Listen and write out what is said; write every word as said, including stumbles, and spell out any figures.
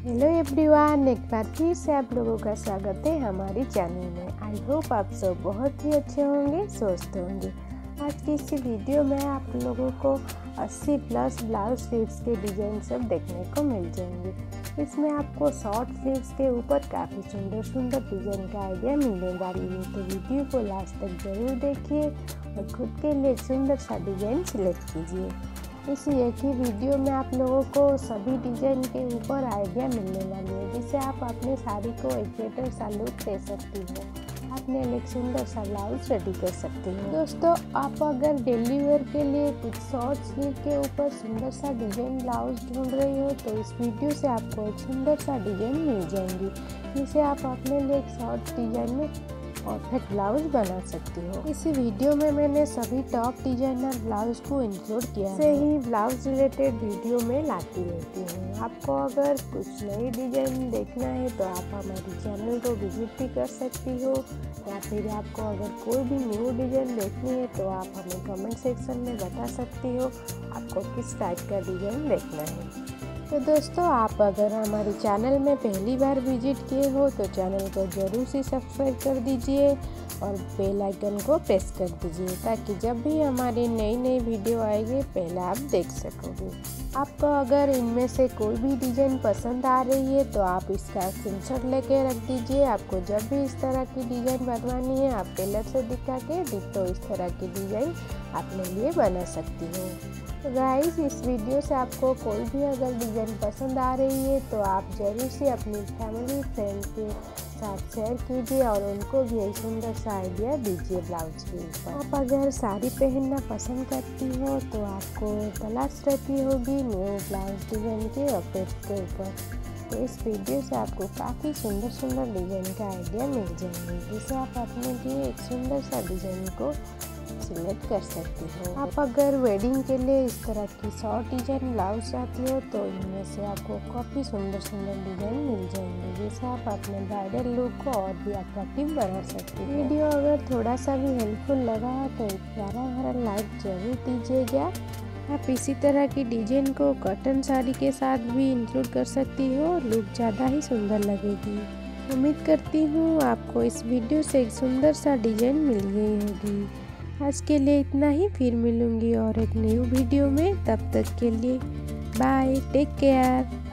Hello everyone, एक बार फिर से आप लोगों का स्वागत है हमारी चैनल में। आई होप आप सब बहुत ही अच्छे होंगे, स्वस्थ होंगे। आज की इस वीडियो में आप लोगों को अस्सी प्लस ब्लाउज स्लीव्स के डिजाइन सब देखने को मिल जाएंगे। इसमें आपको शॉर्ट स्लीव्स के ऊपर काफ़ी सुंदर सुंदर डिजाइन का आइडिया मिलने वाली है, तो वीडियो को लास्ट तक जरूर देखिए और खुद के लिए सुंदर सा डिजाइन सिलेक्ट कीजिए। इसी एक ही वीडियो में आप लोगों को सभी डिजाइन के ऊपर आइडिया मिलने वाली है, जिससे आप अपने साड़ी को एक बेटर सा लुक दे सकती हो, अपने लिए सुंदर सा ब्लाउज रेडी कर सकती हो। दोस्तों, आप अगर डेली वेयर के लिए कुछ शॉर्ट स्लीव के ऊपर सुंदर सा डिजाइन ब्लाउज ढूंढ रही हो, तो इस वीडियो से आपको एक सुंदर सा डिजाइन मिल जाएंगी, जिसे आप अपने लिए एक शॉर्ट डिजाइन में परफेक्ट ब्लाउज बना सकती हो। इसी वीडियो में मैंने सभी टॉप डिजाइनर ब्लाउज को इंक्लूड किया है। ही ब्लाउज रिलेटेड वीडियो में लाती रहती हूँ। आपको अगर कुछ नई डिजाइन देखना है तो आप हमारे चैनल को विजिट भी कर सकती हो, या फिर आपको अगर कोई भी न्यू डिजाइन देखनी है तो आप हमें कमेंट सेक्शन में बता सकती हो आपको किस टाइप का डिजाइन देखना है। तो दोस्तों, आप अगर हमारे चैनल में पहली बार विजिट किए हो तो चैनल को ज़रूर से सब्सक्राइब कर दीजिए और बेल आइकन को प्रेस कर दीजिए, ताकि जब भी हमारी नई नई वीडियो आएगी पहले आप देख सकोगे। आपको अगर इनमें से कोई भी डिज़ाइन पसंद आ रही है तो आप इसका स्क्रीनशॉट लेके रख दीजिए। आपको जब भी इस तरह की डिज़ाइन बनवानी है, आप टेलर से दिखा के डिट्टो इस तरह की डिज़ाइन अपने लिए बना सकती हो। तो गाइस, इस वीडियो से आपको कोई भी अगर डिज़ाइन पसंद आ रही है तो आप ज़रूर से अपनी फैमिली फ्रेंड के साथ शेयर कीजिए और उनको भी एक सुंदर सा आइडिया दीजिए ब्लाउज के ऊपर। आप अगर साड़ी पहनना पसंद करती हो तो आपको तलाश रहती होगी न्यू ब्लाउज डिज़ाइन के अपडेट के ऊपर, तो इस वीडियो से आपको काफ़ी सुंदर सुंदर डिज़ाइन का आइडिया मिल जाएंगे, जिसे आप अपने लिए एक सुंदर सा डिज़ाइन को सिलेक्ट कर सकती हो। आप अगर वेडिंग के लिए इस तरह की शॉर्ट डिजाइन ब्लाउज चाहती हो तो इनमें से आपको काफ़ी सुंदर सुंदर डिजाइन मिल जाएंगे, जिससे आप अपने ब्राइडल लुक को और भी अट्रैक्टिव बना सकती हो। वीडियो अगर थोड़ा सा भी हेल्पफुल लगा तो एक प्यारा भरा लाइक जरूर दीजिएगा। आप इसी तरह की डिजाइन को कॉटन साड़ी के साथ भी इंक्लूड कर सकती हो, लुक ज़्यादा ही सुंदर लगेगी। उम्मीद करती हूँ आपको इस वीडियो से एक सुंदर सा डिजाइन मिल गई होगी। आज के लिए इतना ही, फिर मिलूंगी और एक न्यू वीडियो में। तब तक के लिए बाय, टेक केयर।